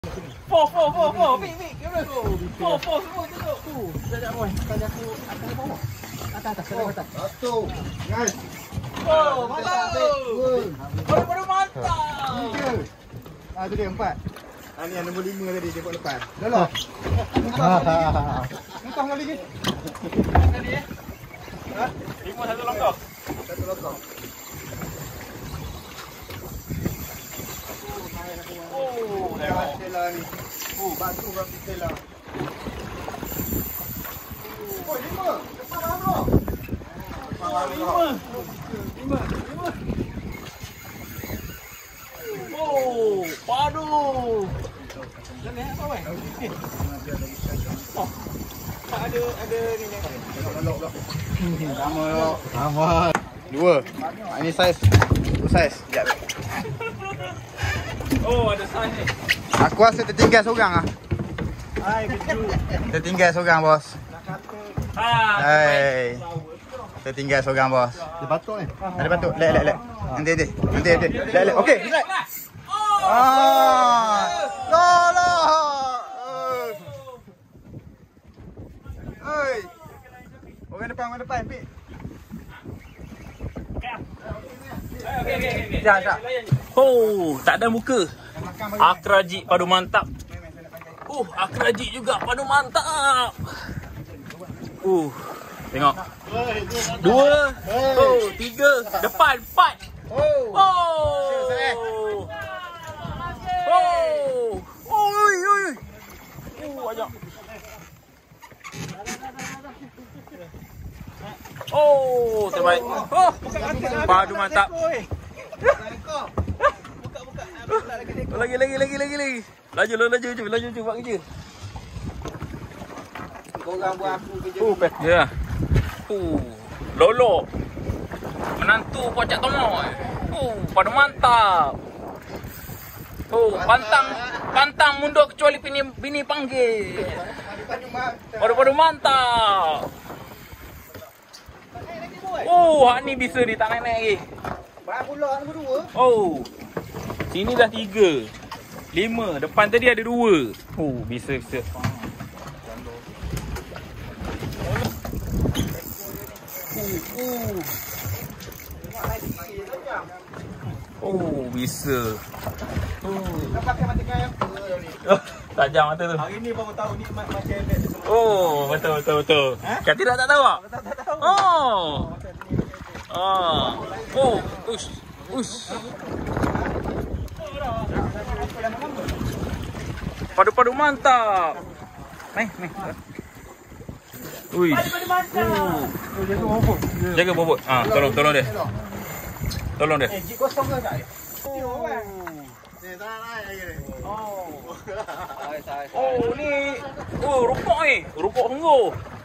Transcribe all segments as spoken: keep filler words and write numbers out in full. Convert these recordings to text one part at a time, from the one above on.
Four, four, four, four. Big, big. Four, four semua tengok. Tu. Sekejap boy. Tanya aku atas bawah. Atas, atas. Atas. Satu. Nice. Oh, mantap. Baru-baru mantap. Tiga. Ah, tu dia empat. Ah, ni yang nombor lima tadi dia buat lepas. Dah lah. Muntah kali ni. Tadi eh. Ha? Lima satu longkang. Satu longkang. Oh, tengok. Stella ni. Oh, batu batu Stella. Oh, lima. Depan dah bro. Oh, lima. Lima. Lima. Oh, padu. Jangan apa weh? Oh. Tak ada ada ni ni. Tengok pula. Sama yo. Sama. Dua. Ah, ini saiz. Tu saiz. Sekejap. Oh, ada saiz ni. Aku rasa tertinggal seorang ah. Hai, betul. Tertinggal seorang bos. Ha. Hai. Tertinggal seorang bos. Dia batuk ni. Ada batuk. Lek lek lek. Nanti nanti. Nanti nanti. Lek lek. Okey. Lek. Oh. Ah. La la. Oi. Orang depan, orang depan, Pik. Okey okey okey. Jap, jap. Oh, tak ada muka. Akrajik padu mantap. Uh, akrajik juga padu mantap. Uh, tengok. Dua. Oh, tiga. Depan, empat. Oh. Oh. Oh. Oi, oi. Uh, ajak. Oh, terbaik. Oh, padu mantap. Lagi lagi lagi lagi lagi. Laju laju laju laju laju buat kerja. Korang buat aku kerja. Oh, pet. Ya. Oh, lolo. Menantu pocak tomoy. Oh, pada mantap. Oh, pantang pantang mundur kecuali bini bini panggil. Pada-pada mantap. Oh, hak ni bisa ni tak naik-naik lagi. Banyak pula nombor dua. Oh. Sini dah tiga. Lima. Depan tadi ada dua. Oh, bisa bisa. Oh, oh. Oh, bisa. Oh. Pakai mata kaya apa ni? Oh, tajam mata tu. Hari ni baru tahu ni macam elek semua. Oh, betul betul betul. Ha? Kan tidak tak tahu ah? Tak tak tahu. Oh. Ah. Oh, ush. Ush. Padu-padu mantap. Meh, meh. Ui. Padu-padu mantap. Oh, jaga bobot. Jaga bobot. Ah, tolong tolong dia. Tolong dia. Eh, jik kosong ke tak? Oh. Ni tak naik lagi ni. Oh. Oh, ni. Oh, rupok ni. Rupok sungguh.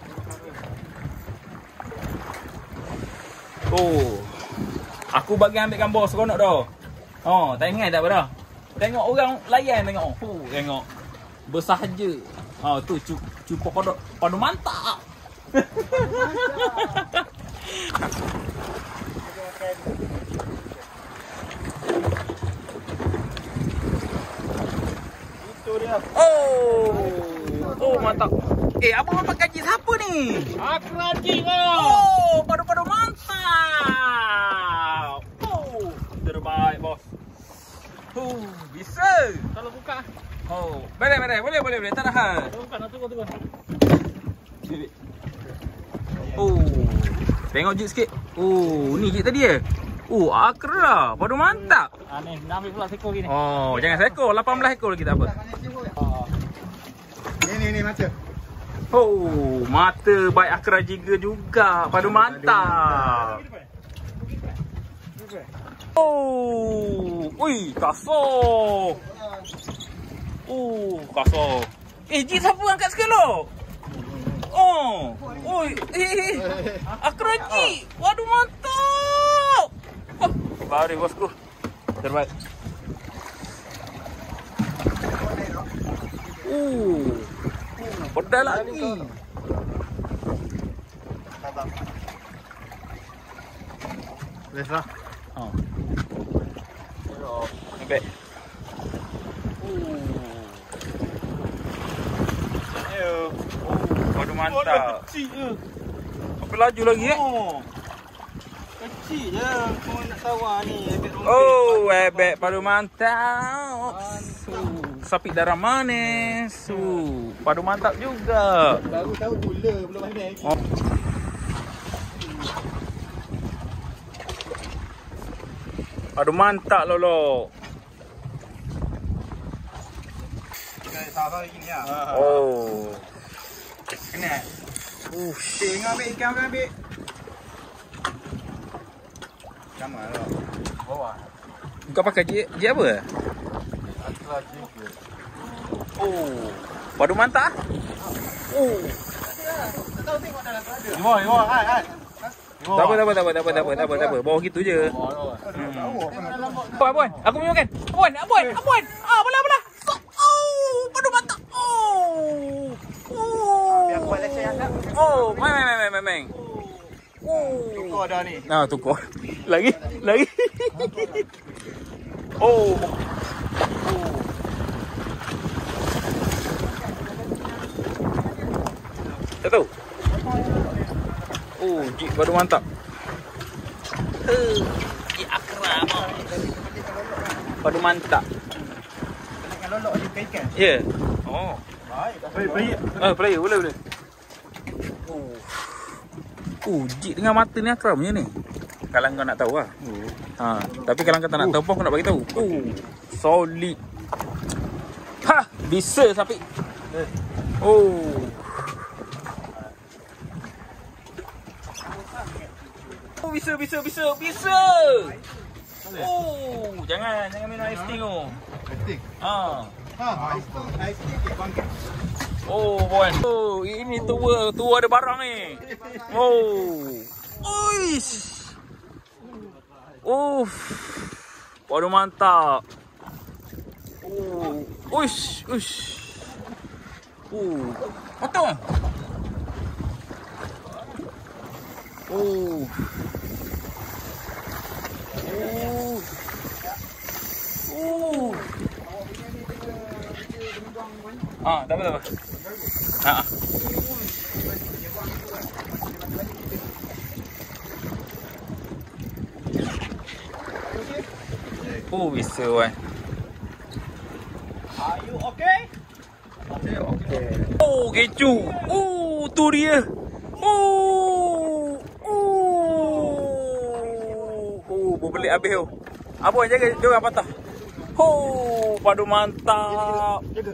Oh. Aku bagi ambil gambar seronok dah. Oh, tak ingat tak pada? Tengok orang layan tengok. Oh, tengok. Bersahaja. Oh, tu cukup pada pada mantap. Itu dia. Oh. Oh, mantap. Eh, abang pakai gaji siapa ni? Aku rajin ah. Oh, padu-padu mantap. Oh, terbaik bos. Oh, bisa. Kalau buka. Oh, boleh boleh boleh boleh boleh tak tahan. Buka nak tunggu tunggu. Sini. Oh, tengok jig sikit. Oh, ni jig tadi eh. Oh, akra, padu mantap. Ah ni, nak ambil pula seekor gini. Oh, jangan seekor, lapan belas ekor lagi tak apa. Ni ni ni mata. Oh, mata baik akra jiga juga. Padu mantap. Oh, ui, kasar. Oh, kasar. Eh, jig siapa angkat sekali? Oh, oi, eh, akra jig. Waduh, mantap. Oh, baru bosku. Terbaik. Oh, pedal lagi. Let's lah. Oh. Nampak. Oh. mantap. Kecil je. Apa laju lagi eh? Oh. Kecil je. Kau nak tawar ni. Oh, bebek padu mantap. Uh, sapi darah manis. Uh, padu mantap juga. Baru tahu gula belum pandai. Oh. Padu mantap lolo. Kita salah lagi ni ah. Oh. Kena. Ush. Tengok ambil ikan ambil ambil. Sama lah. Bawah. Kau pakai je, je apa? Atlas juga. Oh. Padu mantap. Oh. Tak tahu tengok dalam tu ada. Jom, jom, hai, hai. Tak apa, tak apa, tak apa, tak apa, tak apa, tak apa, tak apa. Bawah gitu je. Abon, Abon. Aku punya makan. Abon, Abon, Abon. Ah, bola, bola. Oh, padu mantap. Oh. Oh. Biar aku buat leceh yang tak. Oh, main, main, main, main, main. Oh. Tukar dah ni. Nah, tukar. Lagi, lagi. Oh. Oh. Tak tahu. Oh, jik padu mantap. Eh, jik akram. Padu mantap. Dengan lolok ni ikan. Ya. Yeah. Oh. Baik, dah baik. Ah, player boleh boleh. Oh. Oh, jik dengan mata ni akramnya ni. Kalau kau nak tahu lah. Oh. Ha, tapi kalau kau tak nak tahu pun aku nak bagi tahu. Oh, solid. Ha, bisa sapi. Oh. Oh, bisa bisa bisa bisa. Oh, jangan jangan minum ice tea tu. Penting. Ha. Ha, ais tu, ais ni bangkit. Oh, boy. Oh, ini tua, tua ada barang ni. Oh. Uish. Oh. Padu mantap. Oh. Uish, uish. Oh. Potong. Oh. Oh. Oh. Ah, tak apa, tak apa. Ha. Oh, bisa wan. Are you okay? Okay, okay. Oh, keju. Oh, tu dia. Oh. Oh. Oh, berbelit habis tu. Apa yang jaga dia orang patah. Oh, padu mantap. Jaga.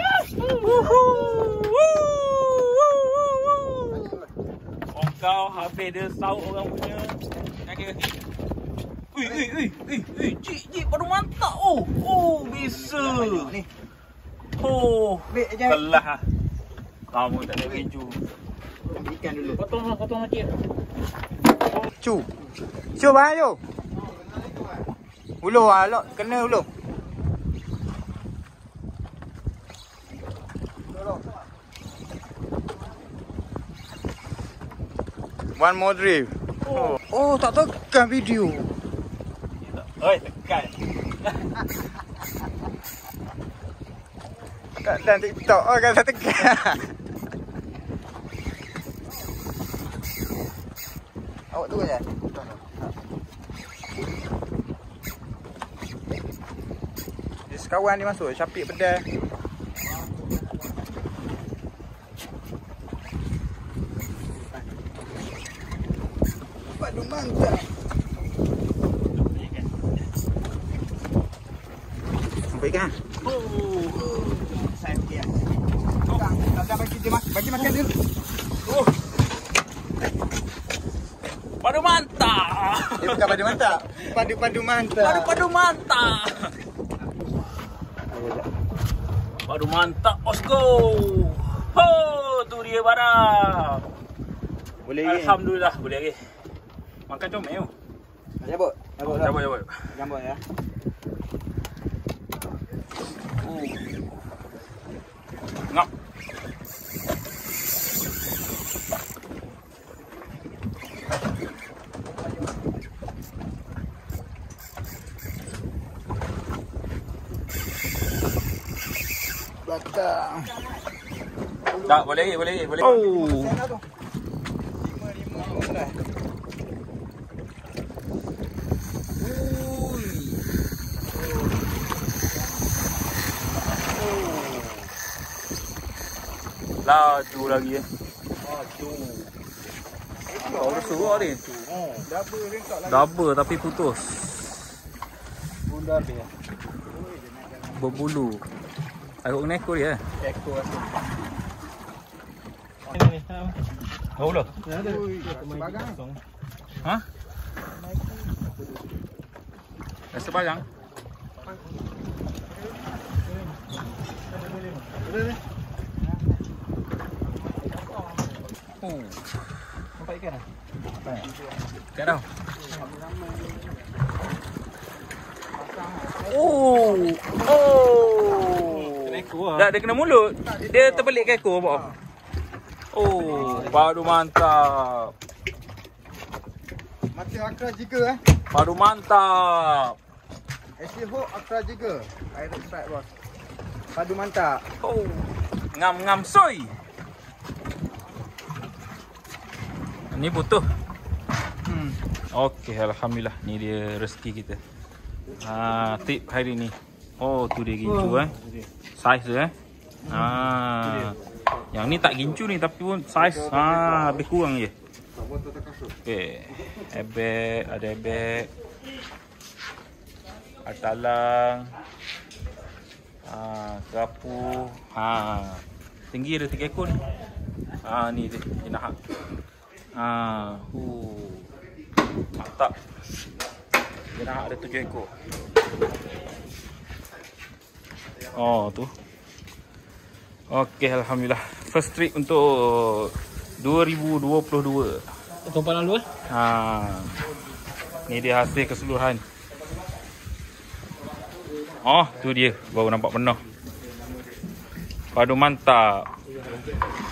Oh, kau habis dia sauk orang punya kaki-kaki. Ui, ui, ui, ui, ui, cik, cik, padu mantap. Oh, oh, bisa. Ni. Oh, Ambil je. kelah lah. Kamu tak ada keju. Ambil ikan dulu. Potong lah, potong lah, cik. Cu. Cu bahaya tu. Ulu ah, lok kena ulu. One more drift. Oh, oh tak tekan video. Oi, tekan. Tak dan TikTok. Oh kan saya tekan. Awak tu je. Dia sekawan dia masuk, Syafiq pedal. Padu mantap. Sampai kan? Oh. Saya dia. Oh, dah bagi dia makan, bagi makan dia. Oh. Padu mantap. Dia bukan padu mantap. Padu-padu mantap. Padu-padu mantap. Padu mantap, bosku. Oh, tu dia barang. Boleh lagi. Alhamdulillah, boleh lagi. Makan comel tu. Jabut. Jabut. Jabut, jabut. Jambut ya. Oh. Ngap. Batang. Tak, boleh lagi, boleh lagi, boleh. Oh. Laju lagi eh. Laju. Oh, ada suara ni. Oh, double ringkak lagi. Double tapi putus. Bunda dia. Berbulu. Aku kena ekor dia. Ekor asal. Ini ni. Oh lah. Ada. Sebagang. Ha? Rasa barang. Ada ni. Oh. Nampak ikan dah? Nampak. Tak tahu. Oh. Oh. Kena ekor lah. Tak, dia kena mulut. Dia terbelit ke ekor apa? Oh, padu mantap. Macam akra jiga eh. Padu mantap. S D Hook akra jiga. Direct strike bos. Padu mantap. Oh. Ngam-ngam soy. Ni butuh. Hmm. Okey, alhamdulillah. Ni dia rezeki kita. Ha, tip hari ni. Oh, tu dia gincu oh. eh. Saiz dia eh. Ha. Yang ni tak gincu ni tapi pun saiz ha lebih kurang je. Okey. Ebek, ada ebek. Atalang. Ha, kerapu. Ha. Tinggi ada tiga ekor ni. Ha, ni dia jenah. Ha, hu. Mantap. Jenah ada tujuh ekor. Oh, tu. Okey, alhamdulillah. First trip untuk dua ribu dua puluh dua. Tumpahan lalu eh? Ha. Ni dia hasil keseluruhan. Oh, tu dia baru nampak penuh. Padu mantap.